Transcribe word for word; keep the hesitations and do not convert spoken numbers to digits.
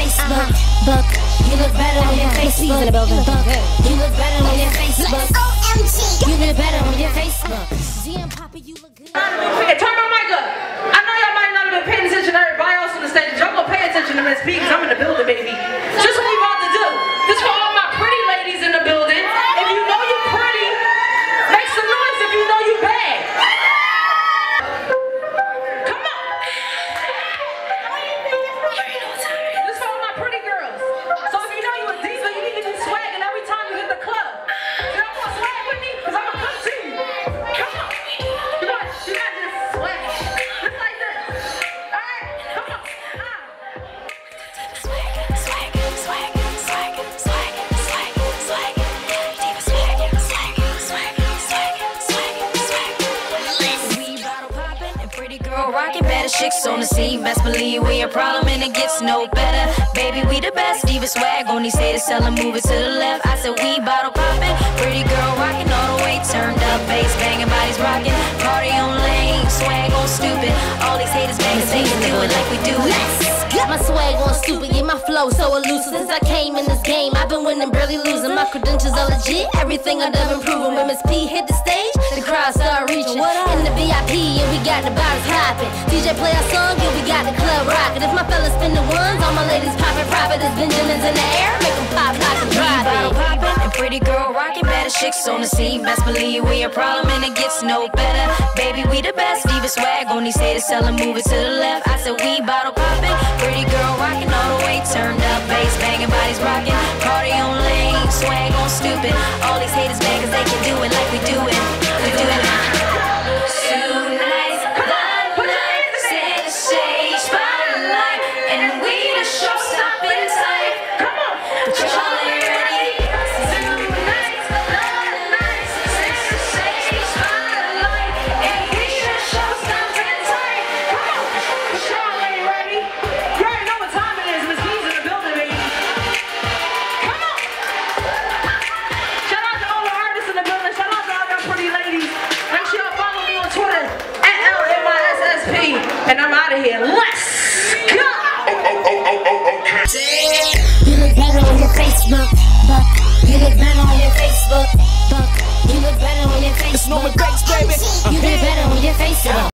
Facebook. Book. You look better on your Facebook. In the building. You look better on your Facebook. O M G. You look better on your Facebook. Z and Papa, you look good. Hey, turn my mic up. I know y'all might not have been paying attention to everybody else on the stage. Y'all gonna pay attention to Miss P because I'm in the building, baby. Just what we about to do. This for all my pretty ladies in the building. If you know you pretty, make some noise if you know you bad. Come on. This for all my pretty girls. So if you know you a diva, you need to be swagging every time you hit the club. Y'all want to swag with me? Because I'm gonna come to you. Come on. You know what? You gotta just swag. Just like this. Alright? Come on. Ah. Rockin' better chicks on the scene. Best believe we a problem and it gets no better. Baby, we the best. Diva swag on these haters, tell them move it to the left. I said we bottle poppin', pretty girl rockin' all the way turned up, bass banging, bodies rockin', party on lame, swag on stupid. All these haters bangers, they can do it like we do it. My swag on stupid, yeah, my flow so elusive. Since I came in this game, I've been winning, barely losing. My credentials are legit, everything I've done improving. When Miss P hit the stage, the crowd start reaching. In the V I P, and we got the bottles popping. D J play our song, and we got the club rocking. If my fellas spin the ones, all my ladies poppin', profit. There's Benjamins in the air, make them pop, lock, and drop it. Poppin' and pretty girl rockin', better chicks on the scene. Best believe we a problem and it gets no better. Baby, we the best. Diva swag on these haters, tell them move it to the left. I said we bottle poppin', pretty girl rockin' all the way turned up, bass banging, bodies rockin', party on lame, swag on stupid. All these haters bangers, they can do it like we do it. We do it. Tonight's the night, center stage spotlight, and we the show stopping tight. Come on, but y'all ain't ready. Tonight's the night, center stage spotlight, and we the show stopping tight. Come on, But y'all ain't ready. You already know what time it is. Miss P's in the building, baby. Come on. Shout out to all the artists in the building. Shout out to all y'all pretty ladies. Make sure y'all follow me on Twitter at L M I S S P. And I'm out of here. Let's